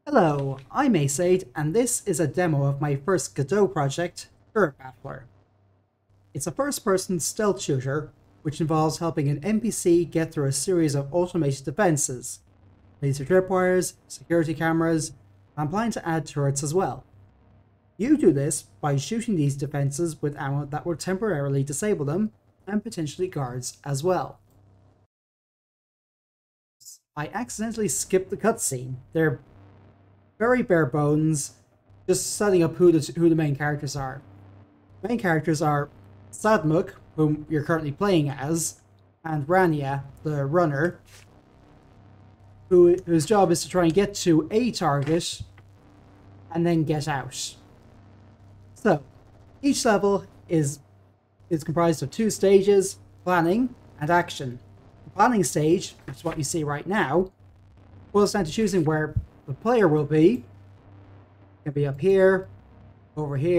Hello, I'm Ace8, and this is a demo of my first Godot project, Baffler. It's a first-person stealth shooter, which involves helping an NPC get through a series of automated defenses, laser tripwires, security cameras, and I'm planning to add turrets as well. You do this by shooting these defenses with ammo that will temporarily disable them, and potentially guards as well. I accidentally skipped the cutscene. They're very bare bones, just setting up who the main characters are. The main characters are Sadmuk, whom you're currently playing as, and Rania, the runner, whose job is to try and get to a target and then get out. So, each level is comprised of two stages: planning and action. The planning stage, which is what you see right now, boils down to choosing where the player will be. It can be up here, or over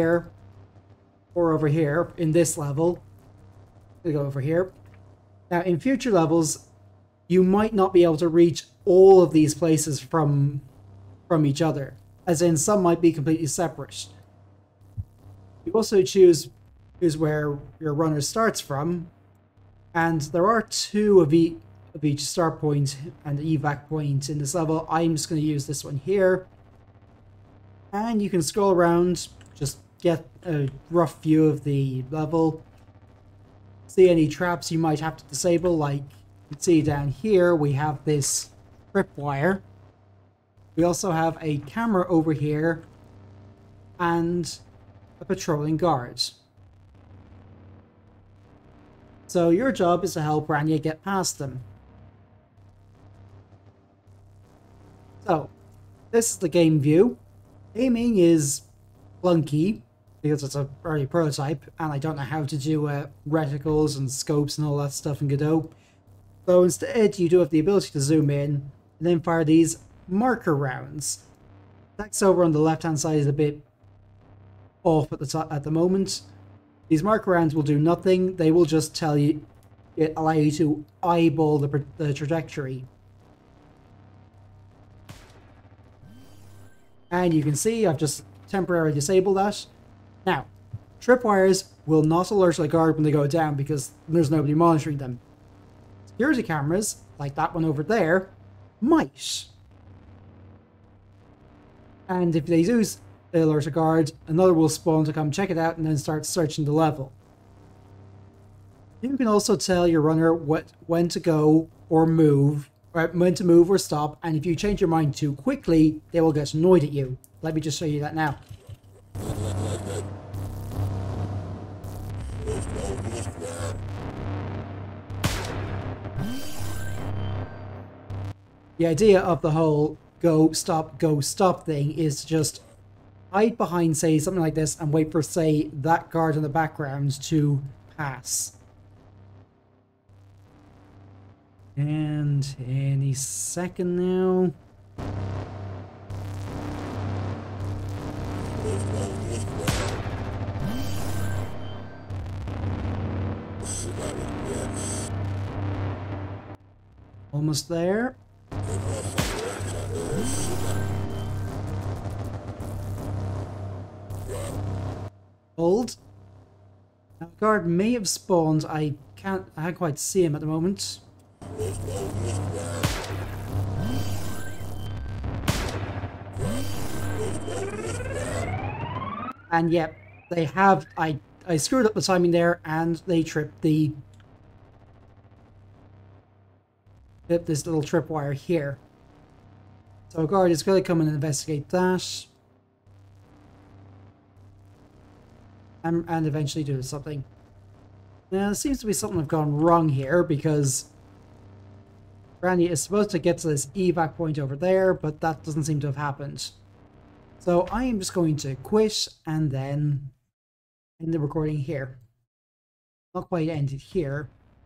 here in this level. We go over here. Now, in future levels, you might not be able to reach all of these places from each other, as in some might be completely separate. You also choose where your runner starts from, and there are two of each start point and evac point in this level. I'm just going to use this one here. And you can scroll around, just get a rough view of the level. See any traps you might have to disable, like you can see down here we have this tripwire. We also have a camera over here and a patrolling guard. So your job is to help Rania get past them. So, this is the game view. Aiming is clunky because it's a early prototype and I don't know how to do reticles and scopes and all that stuff in Godot. So instead you do have the ability to zoom in and then fire these marker rounds. Text over on the left hand side is a bit off at the moment. These marker rounds will do nothing. They will just allow you to eyeball the trajectory. And you can see I've just temporarily disabled that. Now, tripwires will not alert the guard when they go down because there's nobody monitoring them. Security cameras, like that one over there, might. And if they do alert a guard, another will spawn to come check it out and then start searching the level. You can also tell your runner when to go or move, or when to move or stop, and if you change your mind too quickly, they will get annoyed at you. Let me just show you that now. The idea of the whole go, stop thing is to just hide behind, say, something like this and wait for, say, that guard in the background to pass. And any second now. Almost there. Hold. Now, the guard may have spawned. I can't quite see him at the moment. And yep, they have. I screwed up the timing there, and they tripped this little tripwire here. So a guard is going to come and investigate that. And eventually do something. Now, there seems to be something have gone wrong here because Rania is supposed to get to this evac point over there, but that doesn't seem to have happened. So I am just going to quit and then end the recording here. Not quite ended here.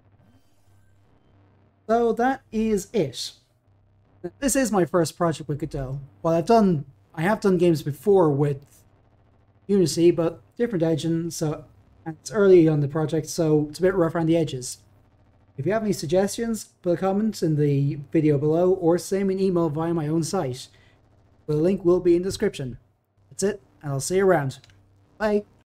So that is it. This is my first project with Godot. Well, I have done games before with Unity, but different engine, so it's early on the project, so it's a bit rough around the edges. If you have any suggestions, put a comment in the video below or send me an email via my own site. The link will be in the description. That's it, and I'll see you around. Bye.